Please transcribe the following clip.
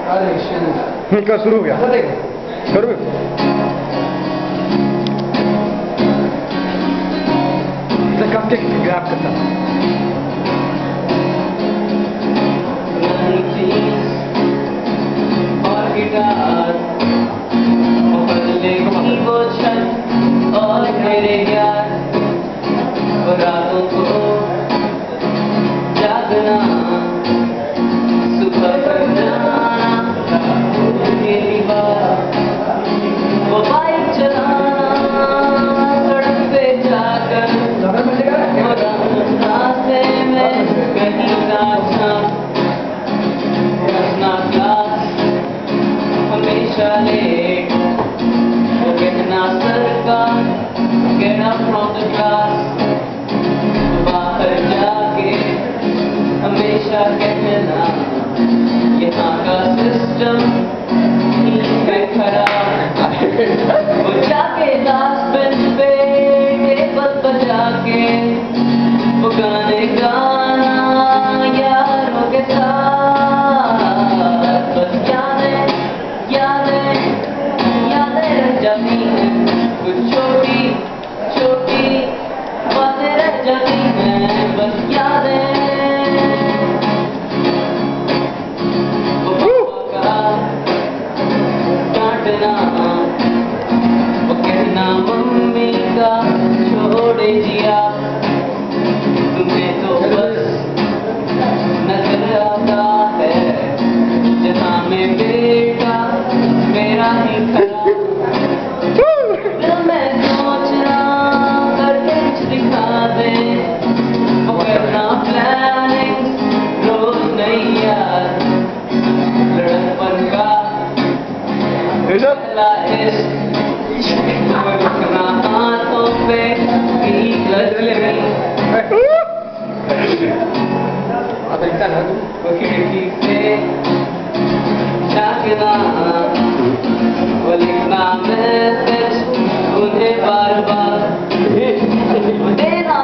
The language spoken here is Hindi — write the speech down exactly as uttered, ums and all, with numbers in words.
क्या शुरू हो गया? शुरू कब के ग्रैब करता और गिटार वो छत और मेरे यार रातों को जागना सुबह करना वो बाइक चलाना सड़क पे जाकर रास्ते में कहीं नाचना हंसना क्लास हमेशा लेट वो कहना सर का get up from the class बाहर जाके हमेशा कहना यहाँ का सिस्टम है खराब वो जाके लास्ट बेंच पे टेबल बजा के वो गाने गाना यारों के साथ बस यादें यादें यादें रह जाती हैं कुछ छोटी छोटी बातें रह जाती हैं बस यादें वो पापा का डांटना वो कहना मम्मी का छोड़े जिया तुम्हें तो बस नजर आता है जहाँ में बेटा मेरा ही खड़ा दिल में सोचना करके कुछ दिखा दे वो करना प्लानिंग रोज नहीं यार लड़नपन का पहला इश्क वो रुकना हाथों पे वो खिड़की से झांकना वो लिखना मैसेज उन्हें बार बार देना